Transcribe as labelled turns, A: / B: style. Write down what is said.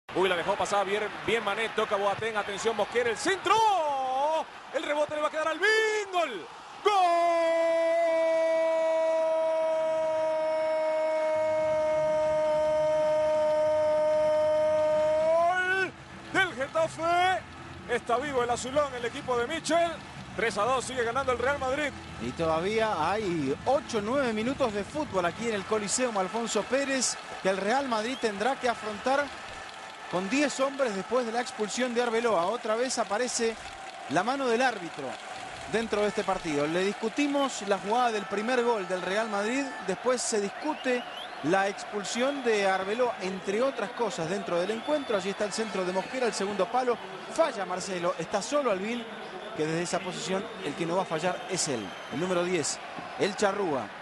A: Uy, la dejó pasar bien Manet, toca Boateng, atención Mosquera, el centro. El rebote le va a quedar al Bin. ¡Gol! ¡Gol! Del Getafe. Está vivo el azulón, el equipo de Michel. 3-2, sigue ganando el Real Madrid.
B: Y todavía hay 8-9 minutos de fútbol aquí en el Coliseum Alfonso Pérez, que el Real Madrid tendrá que afrontar con 10 hombres después de la expulsión de Arbeloa. Otra vez aparece la mano del árbitro dentro de este partido. Le discutimos la jugada del primer gol del Real Madrid, después se discute la expulsión de Arbeloa, entre otras cosas, dentro del encuentro. Allí está el centro de Mosquera, el segundo palo. Falla Marcelo, está solo Albil, que desde esa posición el que no va a fallar es él, el número 10, el Charrúa.